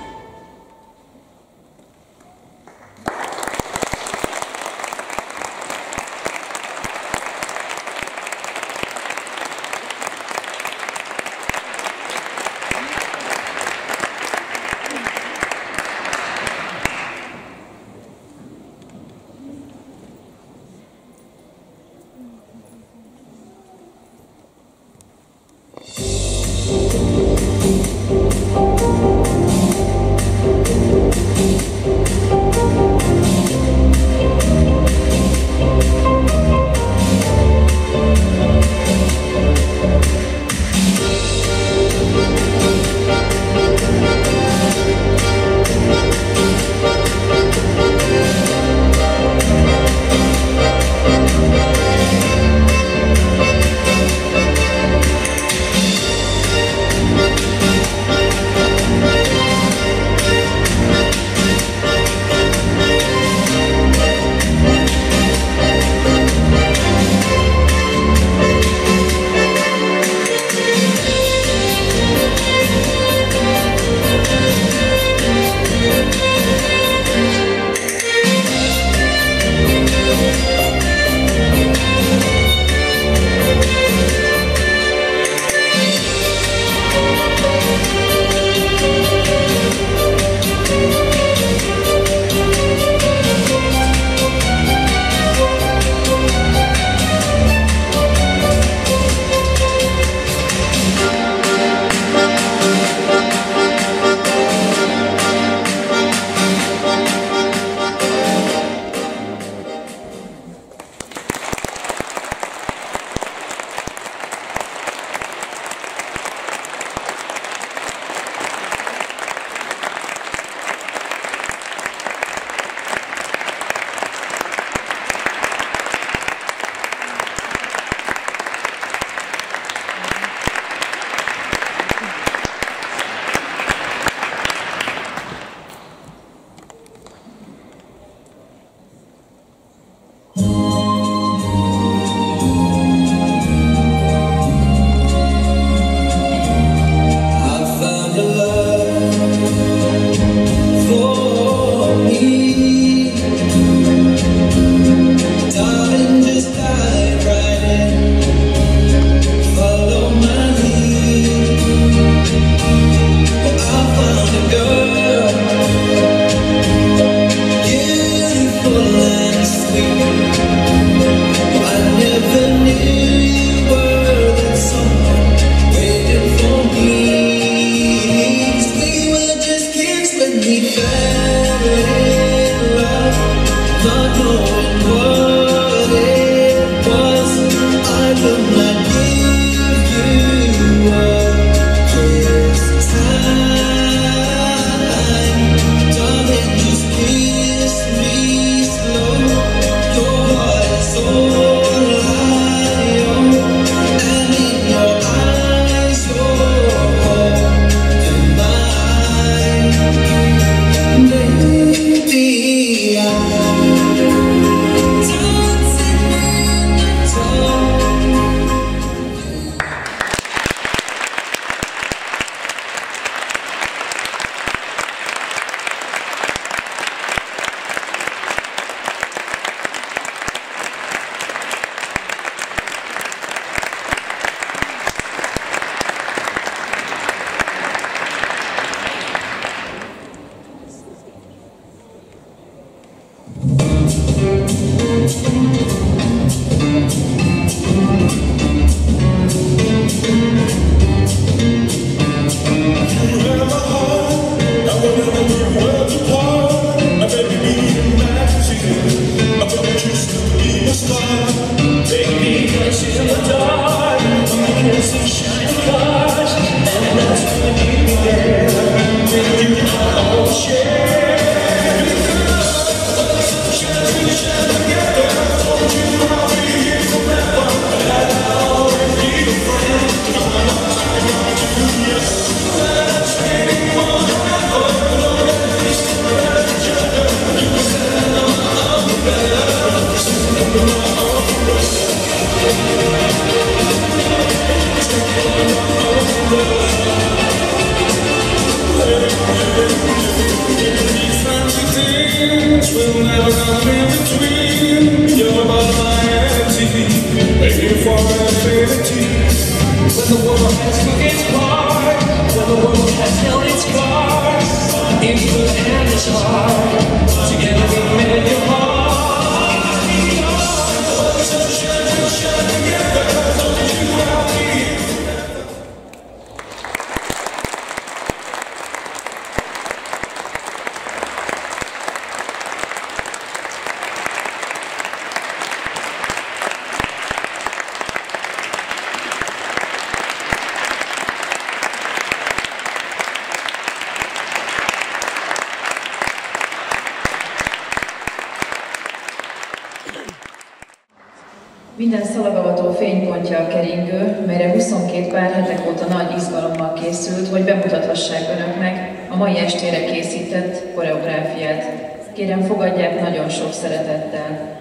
Minden szalagavató fénypontja a keringő, melyre 22 pár hetek óta nagy izgalommal készült, hogy bemutathassák önöknek a mai estére készített koreográfiát. Kérem, fogadják nagyon sok szeretettel.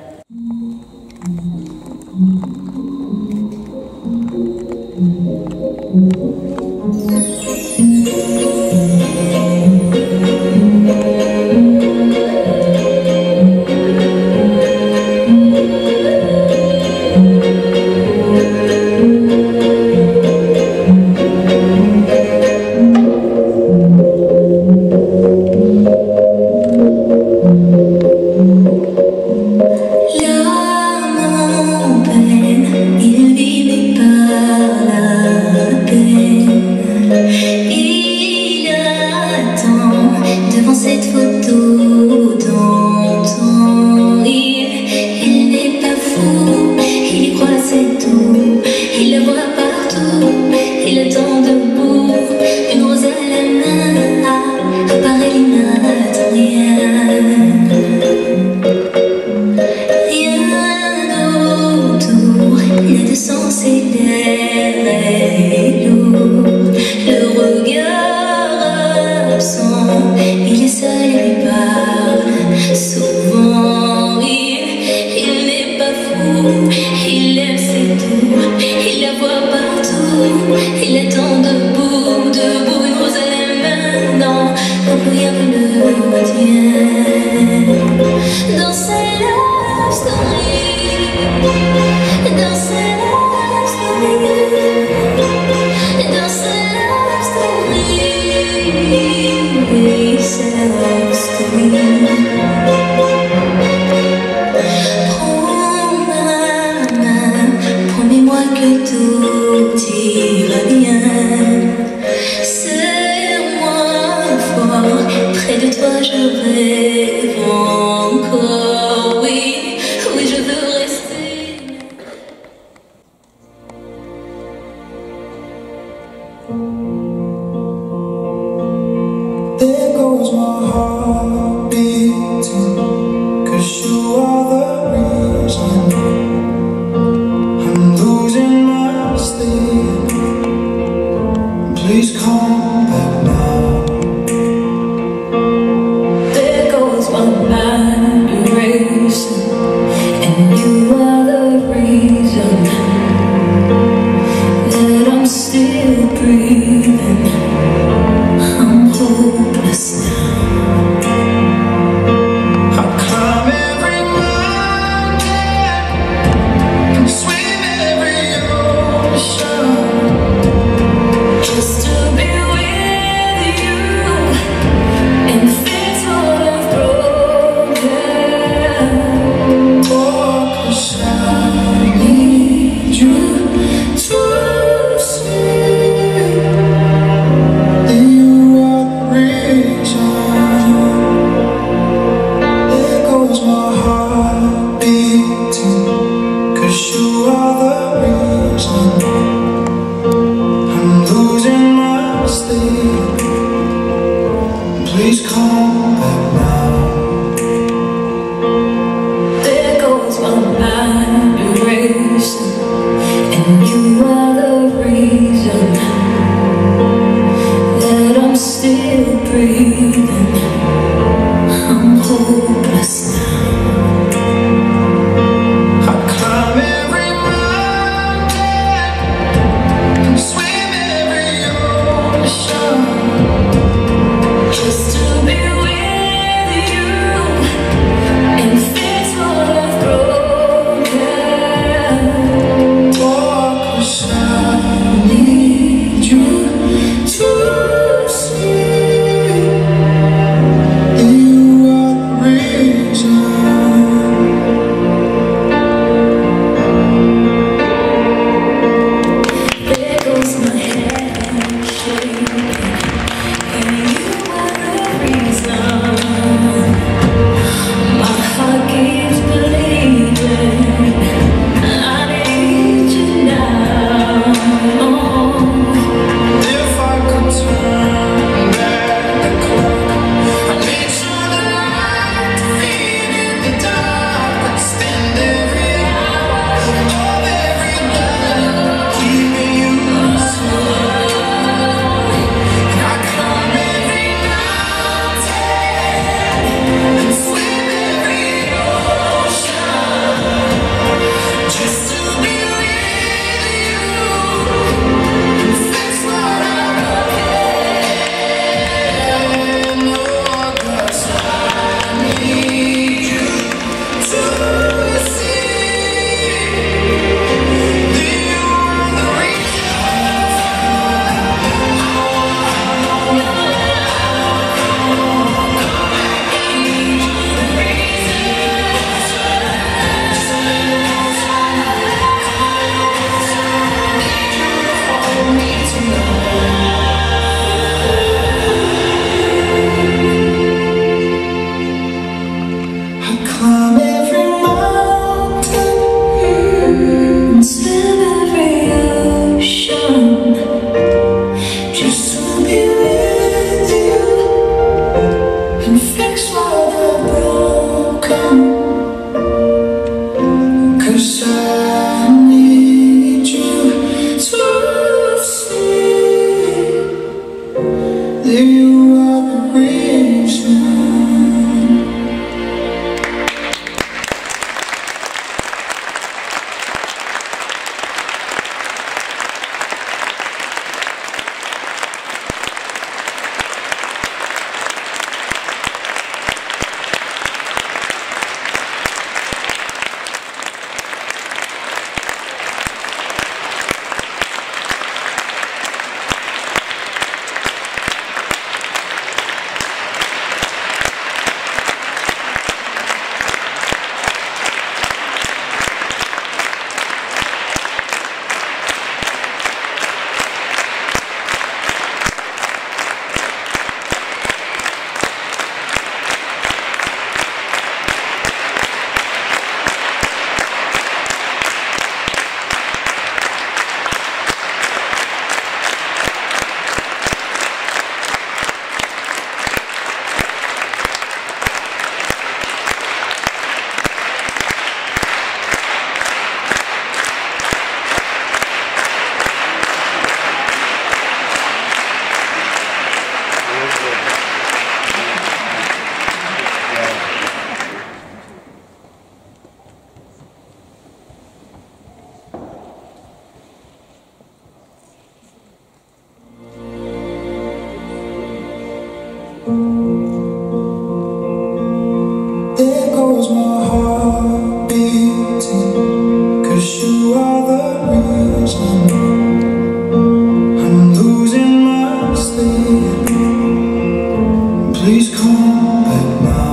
There goes my heart beating, 'cause you are the reason I'm losing my sleep. Please come back now.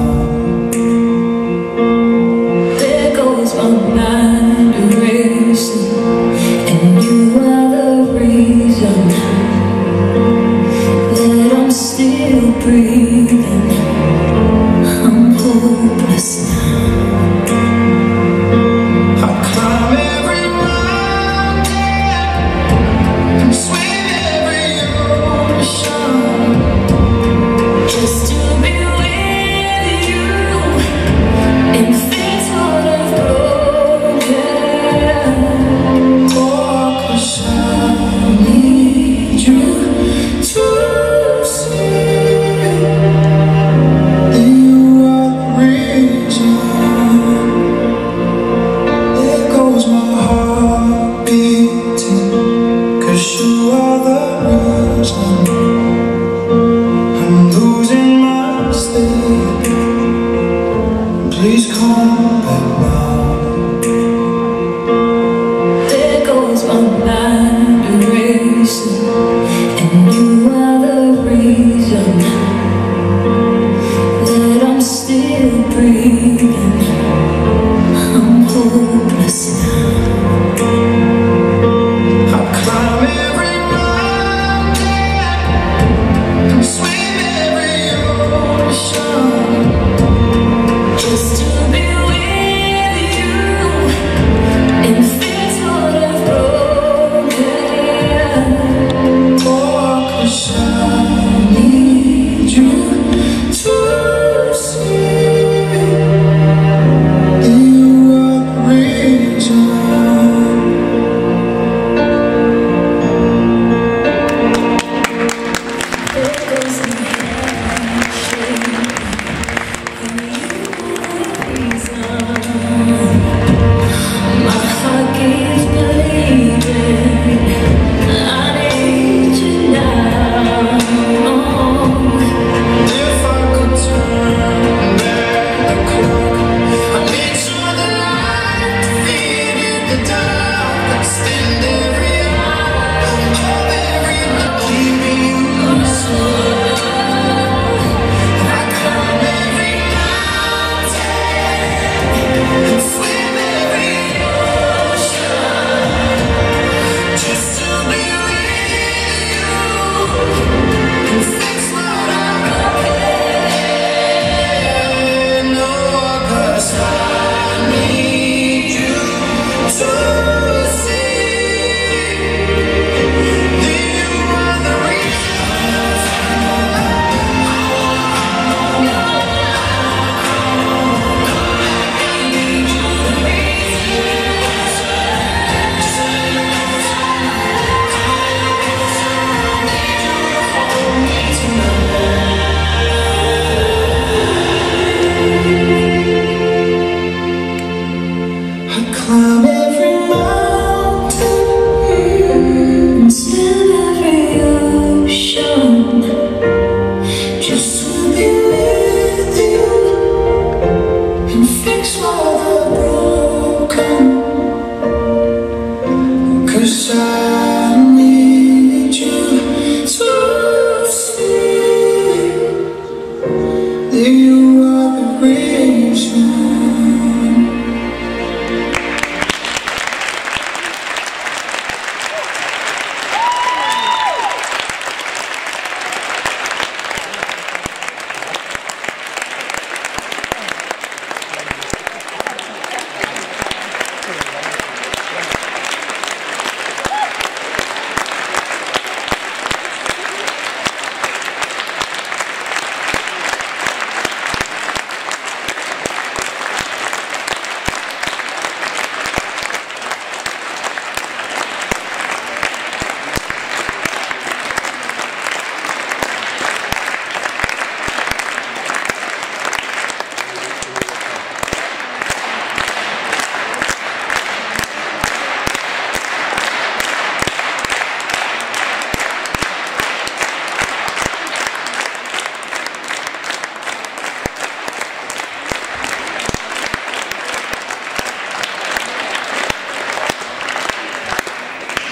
There goes my mind erasing, and you are the reason that I'm still breathing. I'm hopeless now. I climb every mountain and swim every ocean Just to be with you, and things would have broken. Oh, 'cause I need you to see that you are the reason. There goes my heart beating, 'cause you are the reason I'm losing my sleep. Please come back now. There goes my mind erasing, and you are the reason that I'm still breathing. I'm hopeless now. I climb every mountain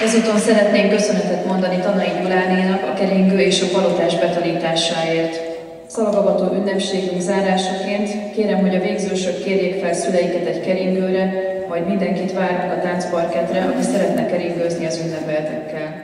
Ezúton szeretnénk köszönetet mondani Tanai Gyulánénak a keringő és a palotás betanításáért. Szalagavató ünnepségünk zárásaként kérem, hogy a végzősök kérjék fel szüleiket egy keringőre, majd mindenkit várunk a táncparketre, aki szeretne keringőzni az ünnepeltekkel.